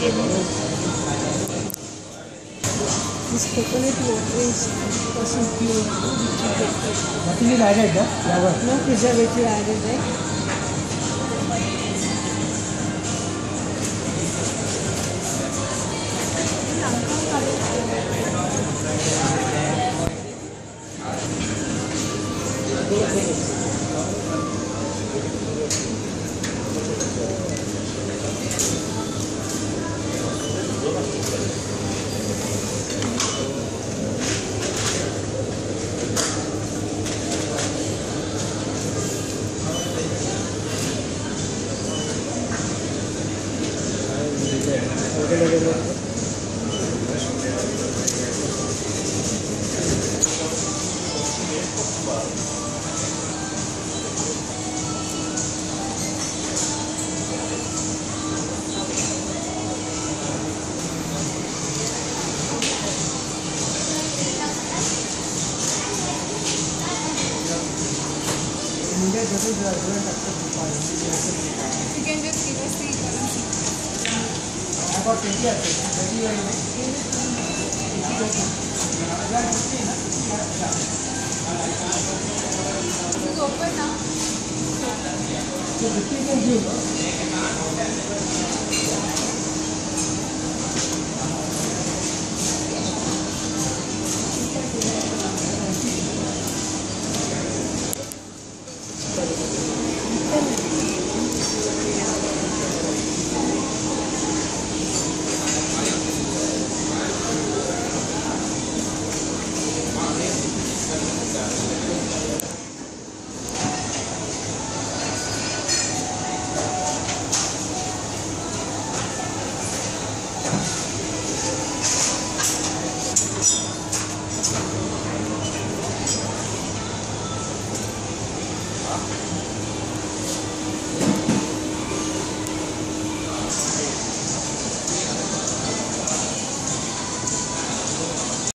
This coconut water is 100% pure, which you get. Nothing is added, flavor. No preservative added, right? You can just give us the currency. I got 20 years. It is open now. So 50 can give.